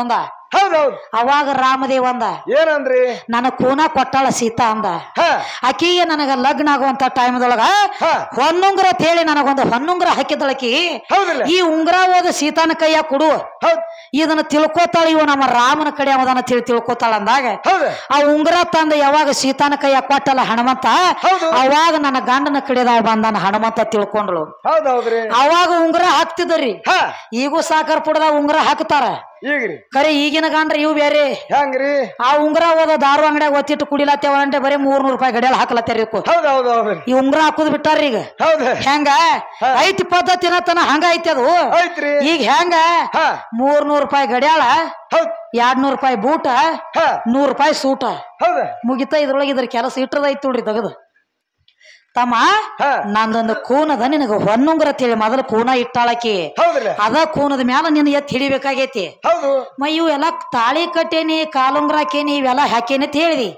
Speaker 2: ಹೌದೌದು.
Speaker 1: ಅವಾಗ ರಾಮದೇವ ಅಂದ
Speaker 2: ಏನಂದ್ರಿ?
Speaker 1: ನನ್ನ ಕೂನ ಕೊಟ್ಟಾಳ ಸೀತಾ ಅಂದ. ಆಕಿಗೆ ನನಗ ಲಗ್ನ ಆಗುವಂತ ಟೈಮ್ದೊಳಗ ಹೊನ್ನುಂಗ್ರ ಅಂತ ಹೇಳಿ ನನಗೊಂದು ಹೊನ್ನುಂಗ್ರ ಹಾಕಿದಳಕಿ. ಈ ಉಂಗ್ರ ಹೋದ ಸೀತಾನ ಕೈಯ ಕೊಡು, ಇದನ್ನ ತಿಳ್ಕೊತಾಳ, ಇವ ನಮ್ಮ ರಾಮನ ಕಡೆ ಅವದನ್ನ ತಿಳಿ ತಿಳ್ಕೊತಾಳ ಅಂದಾಗ ಆ ಉಂಗ್ರ ತಂದ ಯಾವಾಗ ಸೀತಾನ ಕೈಯ ಕೊಟ್ಟಲ್ಲ ಹನುಮಂತ, ಅವಾಗ ನನ್ನ ಗಂಡನ ಕಡೆದಾವ ಬಂದಾನ ಹನುಮಂತ ತಿಳ್ಕೊಂಡ್ಳು. ಅವಾಗ ಉಂಗ್ರ ಹಾಕ್ತಿದ್ರಿ, ಈಗೂ ಸಾಕರ್ ಪುಡದ ಉಂಗ್ರ ಹಾಕ್ತಾರ. ಕರೆ ಈಗಿನ ಗಂಡ್ರ ಇವ್ ಬೇರೆ
Speaker 2: ಹೆಂಗ್ರಿ?
Speaker 1: ಆ ಉಂಗ್ರ ಹೋದ ದಾರು ಅಂಗಡಿಯಾಗ ಒತ್ತಿಟ್ಟು ಕುಡಿಲತ್ತೇವ ಅಂದ್ರೆ ಬರೀ ಮೂರ್ ನೂರ್ ರೂಪಾಯಿ ಗಡಿಯಾಳ ಹಾಕ್ಲತ್ತಾರ. ಈ ಉಂಗ್ರ ಹಾಕುದ್ ಬಿಟ್ಟಾರ ಈಗ. ಹೆಂಗ ಐತಿ ಪದ್ಧತಿನ ತನ ಹಂಗ ಐತಿ ಅದು. ಈಗ ಹೆಂಗ ಮೂರ್ ನೂರ್ ರೂಪಾಯಿ ಗಡಿಯಾಳ, ಎರಡ್ ನೂರ್ ರೂಪಾಯಿ ಬೂಟ, ನೂರ್ ರೂಪಾಯಿ ಸೂಟ ಮುಗಿತ. ಇದ್ರೊಳಗೆ ಇದ್ರ ಕೆಲಸ ಇಟ್ಟದೈತಿ ನೋಡ್ರಿ ತಗದ. ತಮ್ಮ ನಂದೊಂದು ಕೂನದ ನಿನಗ ಹೊನ್ನುಂಗ್ರ ತಿಳಿ ಮೊದಲು ಕೂನ ಇಟ್ಟಾಳಕಿ. ಅದ ಕೂನದ ಮ್ಯಾಲ ನಿನ್ ಎತ್ ಹಿಡಿಬೇಕಾಗೈತಿ. ಮ ಇವು ಎಲ್ಲಾ ತಾಳಿ ಕಟ್ಟೇನಿ, ಕಾಲುಂಗ್ರ ಹಾಕೇನಿ, ಇವೆಲ್ಲಾ ಹಾಕೇನಿ ಅಂತ ಹೇಳಿದಿ.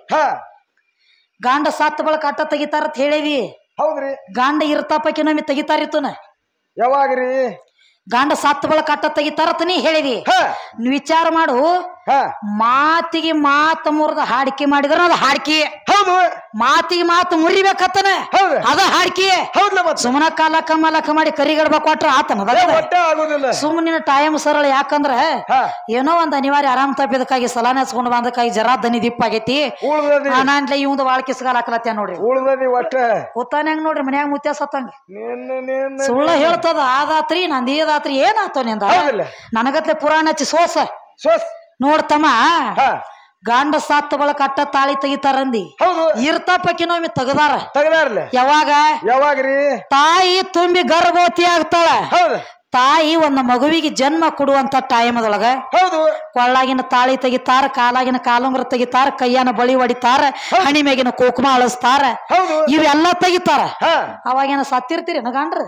Speaker 1: ಗಾಂಡ ಸತ್ತ ಬಳಕ ಅಟ್ಟ ತೆಗಿತಾರ ಅಂತ ಹೇಳಿದಿ. ಗಾಂಡ ಇರ್ತಾಪಕಿ ನಮ್ಮಿ ತೆಗಿತಾರಿತ್ತುನ
Speaker 2: ಯಾವಾಗ್ರಿ?
Speaker 1: ಗಂಡ ಸತ್ತ ಬಳಕ ಅಟ್ಟ ತೆಗಿತಾರತ ನೀ ಹೇಳಿದಿ. ವಿಚಾರ ಮಾಡು, ಮಾತಿಗೆ ಮಾತು ಮುರಿದ ಹಾಡಿಕೆ ಮಾಡಿದ್ರ ಅದ ಹಾಡಿಕೆ. ಮಾತಿಗೆ ಮಾತು ಮುರಿಬೇಕತ್ತನ ಅದ ಹಾಡಿಕೆ. ಸುಮ್ಮನ ಕಾಲಕ್ಕ ಮಲಕ ಮಾಡಿ ಕರಿಗಡ್ಬ ಕೊಟ್ರ ಆತನ ಸುಮ್ಮನಿನ ಟೈಮ್ ಸರಳ. ಯಾಕಂದ್ರ ಏನೋ ಒಂದ್ ಅನಿವಾರ್ಯ ಆರಾಮ್ ತಪ್ಪಿದಕ್ಕಾಗಿ ಸಲಾನ ಹಚ್ಕೊಂಡ್ ಬಂದಕ್ಕಾಗಿ ಜರಾ ದನಿ ದಿಪ್ಪ ಆಗೈತಿ. ನಾನ್ಲೆ ಇವಂದ ವಾಳ್ಕಿ ಸಿಗಾಲ ಹಾಕ್ಲತ್ಯ ನೋಡ್ರಿ. ಕೂತಾನ ಹೆಂಗ್ ನೋಡ್ರಿ ಮನ್ಯಾಗ ಮುತ್ಯ ಸತ್ತಂಗ ಸುಳ್ಳ ಹೇಳ್ತದ. ಆದಾತ್ರಿ ನಂದ ಏದಾತ್ರಿ ಏನಾತೋ ನಿಂದ ನನಗತ್ಲೆ ಪುರಾಣ ಹಚ್ಚಿ ಸೋಸ ನೋಡ್ತಮ್ಮ. ಗಂಡ ಸತ್ತ ಬಳಕ ಅಟ್ಟ ತಾಳಿ ತೆಗಿತಾರಂದಿ. ಇರ್ತಾಪಕ್ಕಿನೊಮ್ಮೆ ತೆಗದಾರ. ಯಾವಾಗ? ಯಾವಾಗ್ರಿ? ತಾಯಿ ತುಂಬಿ ಗರ್ಭವತಿ ಆಗ್ತಾಳ. ತಾಯಿ ಒಂದು ಮಗುವಿಗೆ ಜನ್ಮ ಕೊಡುವಂತ ಟೈಮದೊಳಗ ಕೊಳ್ಳಾಗಿನ ತಾಳಿ ತೆಗಿತಾರ, ಕಾಲಾಗಿನ ಕಾಲುಂಗ್ರ ತೆಗಿತಾರ, ಕೈಯನ ಬಳಿ ಹೊಡಿತಾರ, ಹಣಿ ಮೇಗಿನ ಕುಕುಮ ಅಳಸ್ತಾರ, ಇವೆಲ್ಲಾ ತೆಗಿತಾರ. ಅವಾಗೇನ ಸತ್ತಿರ್ತೀರಿ ನಗಂಡ್ರ?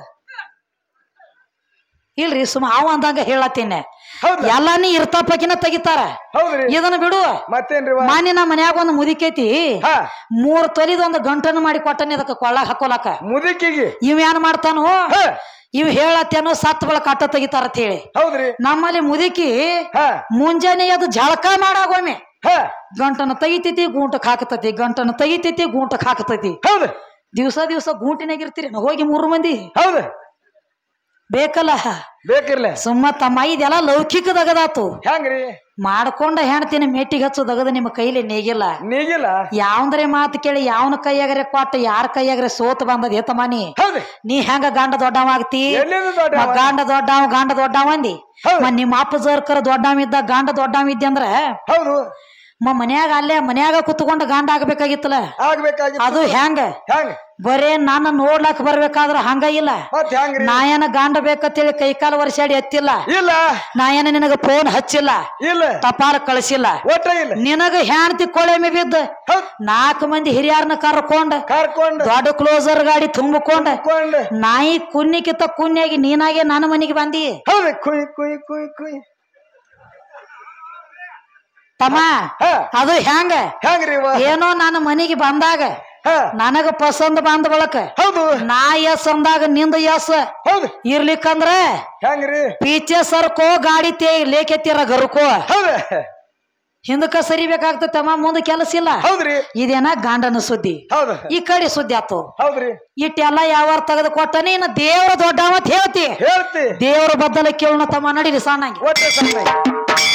Speaker 1: ಇಲ್ರಿ, ಸುಮ್ಮ ಅವ ಅಂದಂಗ ಹೇಳತ್ತೀನಿ. ಎಲ್ಲಾನಿ ಇರ್ತಾಪಕಿನ ತೆಗಿತಾರ. ಇದನ್ನ ಬಿಡು. ಮಾನಿ ನಾ ಮನ್ಯಾಗ ಒಂದು ಮುದಿಕೈತಿ, ಮೂರ್ ತೊಲಿದ ಒಂದು ಗಂಟನ್ನು ಮಾಡಿ ಕೊಟ್ಟನಿ ಅದಕ್ಕ ಕೊಳ್ಳಾಗ ಹಾಕೋಲಾಕ. ಮುದಿಕಿಗೆ ಇವ್ ಏನ್ ಮಾಡ್ತಾನು, ಇವ್ ಹೇಳತ್ತೇನೋ ಸತ್ ಬಳಕ ಅಟ್ಟ ತೆಗಿತಾರ ಅಂತ ಹೇಳಿ. ನಮ್ಮಲ್ಲಿ ಮುದುಕಿ ಮುಂಜಾನೆ ಅದು ಜಳಕ ಮಾಡಾಗೊಮ್ಮೆ ಗಂಟನ ತೆಗಿತೈತಿ, ಗೂಂಟಕ್ ಹಾಕತೈತಿ, ಗಂಟನ ತೆಗಿತೈತಿ, ಗೂಂಟಕ್ ಹಾಕತೈತಿ. ದಿವ್ಸ ದಿವ್ಸ ಗೂಂಟಿನಾಗ ಇರ್ತೀರಿ ಹೋಗಿ ಮೂರು ಮಂದಿ ಬೇಕಲ್ಲ? ಬೇಕಿರ್ಲ. ಸುಮ್ಮ ತಮ್ಮ ಇದೆಲ್ಲ ಲೌಕಿಕದಗದಾತು. ಹೆಂಗ್ರಿ? ಮಾಡ್ಕೊಂಡ ಹೆಣ್ತಿನ ಮೇಟಿಗೆ ಹಚ್ಚೋದಗದ ನಿಮ್ಮ ಕೈಲಿ ನೀಗಿಲ್ಲ. ನೀಗಿಲ್ಲ ಯಾವಂದ್ರೆ ಮಾತು ಕೇಳಿ ಯಾವನ ಕೈಯಾಗರೆ ಕೊಟ್ಟ ಯಾರ ಕೈಯಾಗರೆ ಸೋತ್ ಬಂದದ ಏತಮಾನಿ. ನೀ ಹೆಂಗ ಗಂಡ ದೊಡ್ಡವ ಆಗ್ತಿ? ಗಂಡ ದೊಡ್ಡವ ಗಂಡ ದೊಡ್ಡವ ಅಂದಿ. ನಿಮ್ಮ ಅಪ್ಪ ಜರ್ಕರ ದೊಡ್ಡವ ಇದ್ದ ಗಂಡ ದೊಡ್ಡವ ಇದ್ದ ಅಂದ್ರ ಮ ಮನ್ಯಾಗ ಅಲ್ಲೇ ಮನ್ಯಾಗ ಕುತ್ಕೊಂಡ ಗಂಡ ಆಗ್ಬೇಕಾಗಿತ್ತಲ್ಲ. ಅದು ಹೆಂಗ? ಬರೇ ನಾನು ನೋಡ್ಲಾಕ್ ಬರ್ಬೇಕಾದ್ರ ಹಂಗ ಇಲ್ಲ. ನಾ ಏನ ಗಂಡ ಬೇಕಂತೇಳಿ ಕೈಕಾಲ ವರ್ಷಾಡಿ ಎತ್ತಿಲ್ಲ. ಇಲ್ಲ ನಾ ಏನ ನಿನಗ ಫೋನ್ ಹಚ್ಚಿಲ್ಲ, ಇಲ್ಲ ಟಪಾಲ ಕಳಿಸಿಲ್ಲ. ನಿನಗ ಹೆಣ್ತಿ ಕೊಳೆಮೆ ಬಿದ್ದ ನಾಲ್ಕು ಮಂದಿ ಹಿರಿಯಾರನ್ನ ಕರ್ಕೊಂಡ ಕರ್ಕೊಂಡ ದೊಡ್ಡ ಕ್ಲೋಸರ್ ಗಾಡಿ ತುಂಬಿಕೊಂಡ ನಾಯಿ ಕುನ್ನಿಕಿತ್ತ ಕುನ್ಯಾಗಿ ನೀನಾಗೆ ನನ್ನ ಮನೆಗೆ ಬಂದಿ. ಕುಯ್ ಕುಯ್ ಕುಯ್ ಕುಯ್ ತಮ್ಮ ಅದು ಹೆಂಗ? ಹೆಂಗ್ರಿ? ಏನೋ ನನ್ನ ಮನೆಗೆ ಬಂದಾಗ ನನಗ ಪಸಂದ್ ಬಂದ ಬಳಕ ನಾ ಎಸ್ ಅಂದಾಗ ನಿಂದ ಎಸ್ ಇರ್ಲಿಕ್ಕಂದ್ರ ಹೆಂಗ್ರಿ? ಪೀಚೆ ಸರ್ಕೋ ಗಾಡಿ ತೇ ಲೇಕೆತ್ತಿರ ಗರ್ಕೋ ಹಿಂದಕ್ಕ ಸರಿಬೇಕಾಗ್ತಮ್ಮ. ಮುಂದೆ ಕೆಲಸ ಇಲ್ಲ. ಇದೇನ ಗಂಡನ ಸುದ್ದಿ, ಈ ಕಡೆ ಸುದ್ದಿ ಆತು. ಇಟ್ಟೆಲ್ಲ ಯಾವ ತೆಗೆದು ಕೊಟ್ಟನಿ. ಇನ್ನ ದೇವ್ರ ದೊಡ್ಡ ಮತ್ ಹೇಳ್ತಿ ಹೇಳ್ತಿ ದೇವ್ರ ಬದ್ದಲ ಕೇಳೋಣ ತಮ್ಮ. ನಡೀರಿ ಸಣ್ಣಂಗೆ.